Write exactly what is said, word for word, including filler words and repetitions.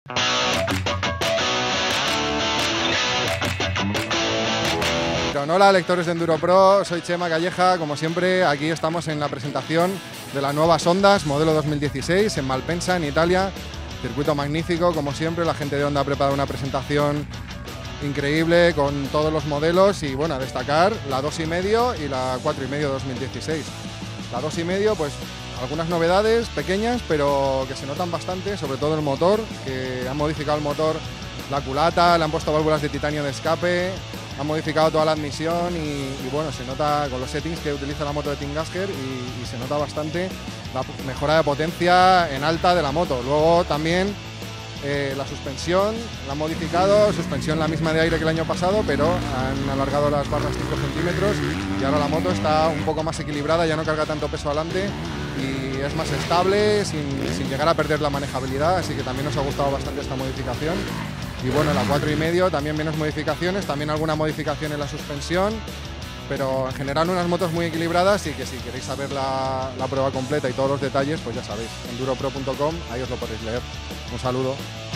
Hola lectores de Enduro Pro, soy Chema Calleja, como siempre aquí estamos en la presentación de las nuevas Hondas modelo dos mil dieciséis en Malpensa, en Italia. Circuito magnífico, como siempre, la gente de Honda ha preparado una presentación increíble con todos los modelos y bueno, a destacar la dos y medio y la cuatro y medio dos mil dieciséis. La dos y medio, pues algunas novedades pequeñas, pero que se notan bastante, sobre todo el motor, que han modificado el motor, la culata, le han puesto válvulas de titanio de escape, han modificado toda la admisión y, y bueno, se nota con los settings que utiliza la moto de Team Gasker y, y se nota bastante la mejora de potencia en alta de la moto. Luego también eh, la suspensión la han modificado, suspensión la misma de aire que el año pasado, pero han alargado las barras cinco centímetros y ahora la moto está un poco más equilibrada, ya no carga tanto peso adelante y es más estable sin, sin llegar a perder la manejabilidad, así que también nos ha gustado bastante esta modificación. Y bueno, la cuatro y medio también menos modificaciones, también alguna modificación en la suspensión, pero en general unas motos muy equilibradas y que si queréis saber la, la prueba completa y todos los detalles, pues ya sabéis, enduro pro punto com, ahí os lo podéis leer. Un saludo.